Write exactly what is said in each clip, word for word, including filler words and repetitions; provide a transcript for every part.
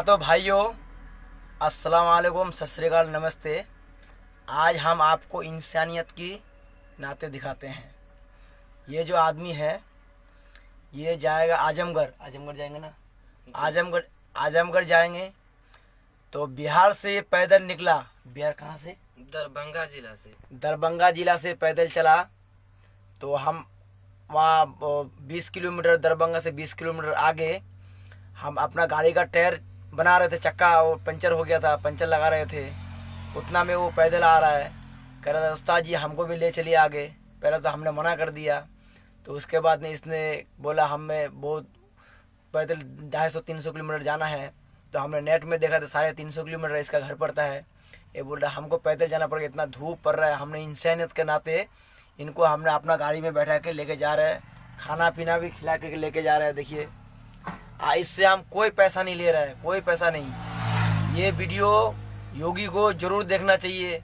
तो भाइयों, अस्सलाम वालेकुम, सत श्री अकाल, नमस्ते। आज हम आपको इंसानियत की नाते दिखाते हैं। ये जो आदमी है ये जाएगा आजमगढ़। आजमगढ़ जाएंगे ना? आजमगढ़ आजमगढ़ जाएंगे। तो बिहार से ये पैदल निकला। बिहार कहाँ से? दरभंगा जिला से। दरभंगा जिला से पैदल चला। तो हम वहाँ बीस किलोमीटर, दरभंगा से बीस किलोमीटर आगे हम अपना गाड़ी का टायर बना रहे थे, चक्का वो पंचर हो गया था, पंचर लगा रहे थे। उतना में वो पैदल आ रहा है, कह रहा था उस्ताद जी हमको भी ले चलिए आगे। पहले तो हमने मना कर दिया। तो उसके बाद में इसने बोला हमें बहुत पैदल ढाई सौ तीन सौ किलोमीटर जाना है। तो हमने नेट में देखा था साढ़े तीन सौ किलोमीटर इसका घर पड़ता है। ये बोल रहा हमको पैदल जाना पड़ेगा, इतना धूप पड़ रहा है। हमने इंसानियत के नाते इनको हमने अपना गाड़ी में बैठा के लेके जा रहे हैं, खाना पीना भी खिला के लेके जा रहे हैं। देखिए, इससे हम कोई पैसा नहीं ले रहे हैं, कोई पैसा नहीं। ये वीडियो योगी को जरूर देखना चाहिए।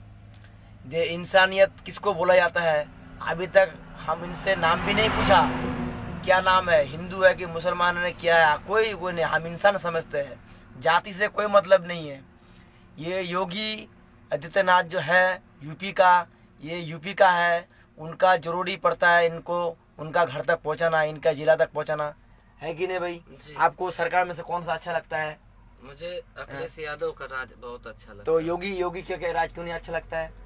दे इंसानियत किसको बोला जाता है? अभी तक हम इनसे नाम भी नहीं पूछा, क्या नाम है, हिंदू है कि मुसलमान है, क्या है, कोई कोई नहीं। हम इंसान समझते हैं, जाति से कोई मतलब नहीं है। ये योगी आदित्यनाथ जो है यूपी का, ये यूपी का है। उनका जरूरी पड़ता है इनको उनका घर तक पहुंचाना, इनका जिला तक पहुंचाना, है कि नहीं भाई? आपको सरकार में से कौन सा अच्छा लगता है? मुझे अखिलेश यादव का राज बहुत अच्छा लगता है। तो योगी योगी क्यों के राज क्यों नहीं अच्छा लगता है?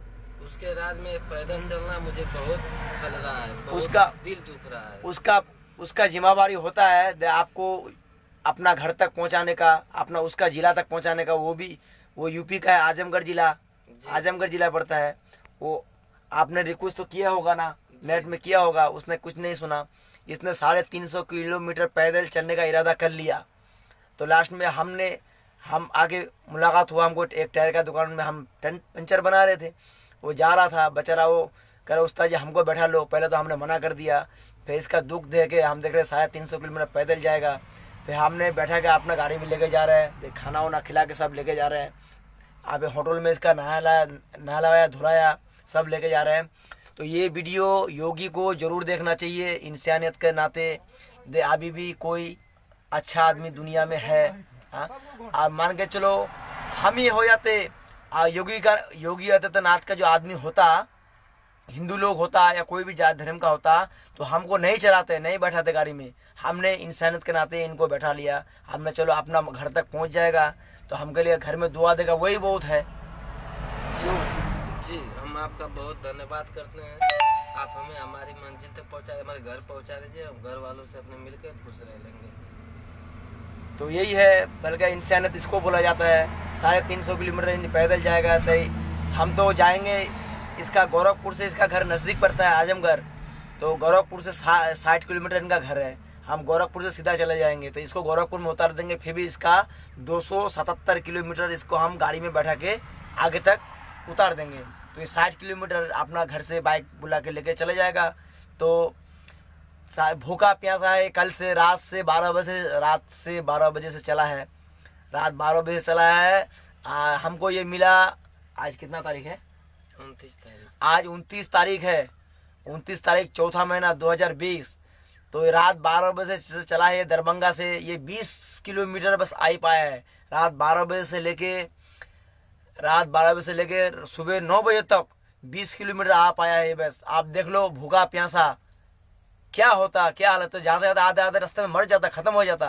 उसके राज में पैदल चलना मुझे बहुत खल रहा है, बहुत उसका दिल दुख रहा है। उसका उसका जिम्मेवारी होता है आपको अपना घर तक पहुंचाने का, अपना उसका जिला तक पहुंचाने का। वो भी वो यूपी का है, आजमगढ़ जिला, आजमगढ़ जिला पड़ता है। वो आपने रिक्वेस्ट तो किया होगा ना, नेट में किया होगा, उसने कुछ नहीं सुना। इसने साढ़े तीन सौ किलोमीटर पैदल चलने का इरादा कर लिया। तो लास्ट में हमने हम आगे मुलाकात हुआ, हमको एक टायर का दुकान में हम टेंट पंचर बना रहे थे। वो जा रहा था बेचारा, वो कह रहा उस्ताद जी हमको बैठा लो। पहले तो हमने मना कर दिया, फिर इसका दुख देख के हम देख रहे साढ़े तीन सौ किलोमीटर पैदल जाएगा। फिर हमने बैठा के अपना गाड़ी में लेके जा रहे हैं, खाना वाना खिला के सब लेके जा रहे हैं। आप होटल में इसका नहा लाया नहलाया धुलाया सब लेके जा रहे हैं। तो ये वीडियो योगी को जरूर देखना चाहिए इंसानियत के नाते। दे अभी भी कोई अच्छा आदमी दुनिया में है। हाँ, आप मान के चलो हम ही हो जाते, योगी का योगी आदित्यनाथ का जो आदमी होता, हिंदू लोग होता या कोई भी जात धर्म का होता, तो हमको नहीं चलाते, नहीं बैठाते गाड़ी में। हमने इंसानियत के नाते इनको बैठा लिया। हमने चलो अपना घर तक पहुंच जाएगा तो हमके लिए घर में दुआ देगा, वही बहुत है। जी, हम आपका बहुत धन्यवाद करते हैं। आप हमें हमारी मंजिल तक पहुंचा, हमारे घर पहुंचा दीजिए। हम घर वालों से अपने मिलकर खुश रह लेंगे। तो यही है, बल्कि इंसानियत इसको बोला जाता है। साढ़े तीन सौ किलोमीटर पैदल जाएगा। तो हम तो जाएंगे, इसका गोरखपुर से इसका घर नज़दीक पड़ता है आजमगढ़। तो गोरखपुर से साठ किलोमीटर इनका घर है। हम गोरखपुर से सीधा चले जाएंगे तो इसको गोरखपुर में उतार देंगे। फिर भी इसका दो सौ सतहत्तर किलोमीटर इसको हम गाड़ी में बैठा के आगे तक उतार देंगे। तो ये साठ किलोमीटर अपना घर से बाइक बुला के लेके चले जाएगा। तो भूखा प्यासा है, कल से रात से बारह बजे रात से बारह बजे से चला है, रात बारह बजे से चला है। आ, हमको ये मिला, आज कितना तारीख है? उनतीस तारीख। आज उनतीस तारीख है, उनतीस तारीख चौथा महीना दो हज़ार बीस। तो रात बारह बजे से चला है दरभंगा से। ये बीस किलोमीटर बस आ ही पाया है। रात बारह बजे से लेके रात बारह बजे से लेके सुबह नौ बजे तक बीस किलोमीटर आ पाया है बस। आप देख लो, भूखा प्यासा क्या होता, क्या हालत है। जाते जाते आधे आधे रास्ते में मर जाता, खत्म हो जाता।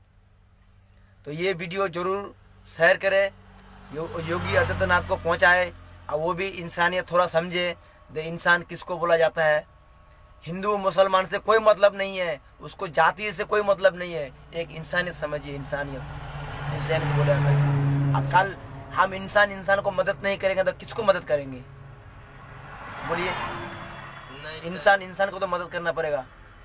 तो ये वीडियो जरूर शेयर करें, यो, योगी आदित्यनाथ को पहुंचाए, और वो भी इंसानियत थोड़ा समझे। दे इंसान किसको बोला जाता है? हिंदू मुसलमान से कोई मतलब नहीं है, उसको जाति से कोई मतलब नहीं है। एक इंसानियत समझिए, इंसानियत इंसानियत बोला जाता है। अब कल हम इंसान इंसान को मदद नहीं करेंगे तो किसको मदद करेंगे? बोलिए, इंसान इंसान को तो मदद करना पड़ेगा।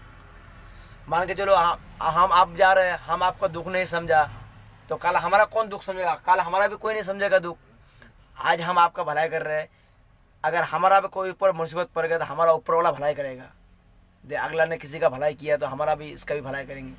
मान के चलो हम हम आप जा रहे हैं, हम आपका दुख नहीं समझा तो कल हमारा कौन दुख समझेगा? कल हमारा भी कोई नहीं समझेगा दुख। आज हम आपका भलाई कर रहे हैं, अगर हमारा भी कोई ऊपर मुसीबत पड़ गया तो हमारा ऊपर वाला भलाई करेगा। दे अगला ने किसी का भलाई किया तो हमारा भी इसका भी भलाई करेंगे।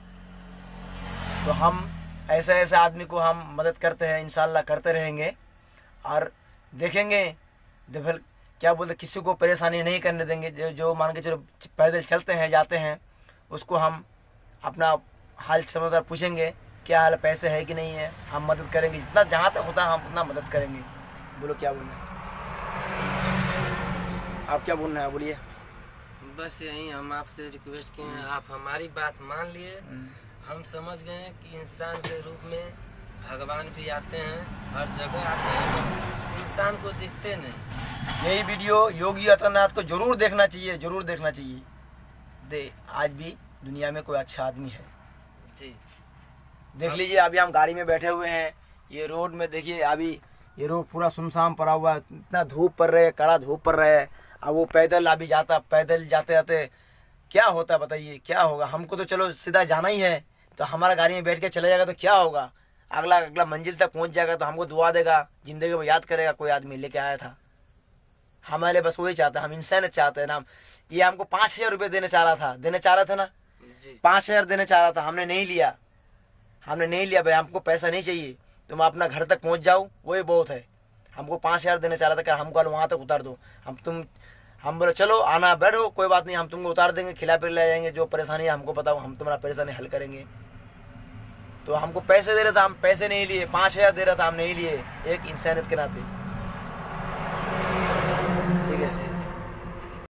तो हम ऐसे ऐसे आदमी को हम मदद करते हैं, इंशाल्लाह करते रहेंगे और देखेंगे। देखो क्या बोलते, किसी को परेशानी नहीं करने देंगे। जो जो मान के चलो पैदल चलते हैं जाते हैं, उसको हम अपना हाल समाचार पूछेंगे, क्या हाल है, पैसे है कि नहीं है, हम मदद करेंगे जितना जहाँ तक होता है हम उतना मदद करेंगे। बोलो क्या बोलना है, आप क्या बोलना है बोलिए। बस यही हम आपसे रिक्वेस्ट किए हैं, आप हमारी बात मान लिए। हम समझ गए हैं कि इंसान के रूप में भगवान भी आते हैं, हर जगह आते हैं, इंसान को दिखते नहीं। यही वीडियो योगी आदित्यनाथ को जरूर देखना चाहिए, जरूर देखना चाहिए। दे आज भी दुनिया में कोई अच्छा आदमी है जी। देख लीजिए, अभी हम गाड़ी में बैठे हुए हैं, ये रोड में देखिए, अभी ये रोड पूरा सुनसान पड़ा हुआ है, इतना धूप पड़ रहा है, कड़ा धूप पड़ रहा है। अब वो पैदल अभी जाता, पैदल जाते जाते क्या होता बताइए, क्या होगा। हमको तो चलो सीधा जाना ही है, तो हमारा गाड़ी में बैठ के चले जाएगा तो क्या होगा, अगला अगला मंजिल तक पहुंच जाएगा तो हमको दुआ देगा, जिंदगी में याद करेगा कोई आदमी लेके आया था। हमारे बस वही चाहता है, हम इंसान चाहते हैं ना। ये हमको पाँच हजार रुपये देने चाह रहा था, देने चाह रहा था ना, पाँच हजार देने चाह रहा था, हमने नहीं लिया, हमने नहीं लिया भाई, हमको पैसा नहीं चाहिए, तुम अपना घर तक पहुंच जाओ वही बहुत है। हमको पाँच हजार देने चाह रहा था, क्या हमको वहाँ तक उतार दो, हम तुम हम बोले चलो आना बैठो कोई बात नहीं, हम तुमको उतार देंगे, खिला पिला ले जाएंगे, जो परेशानी है हमको बताओ, हम तुम्हारा परेशानी हल करेंगे। तो हमको पैसे दे रहा था, हम पैसे नहीं लिए, पाँच हजार दे रहा था, हम नहीं लिए, एक इंसानियत के नाते।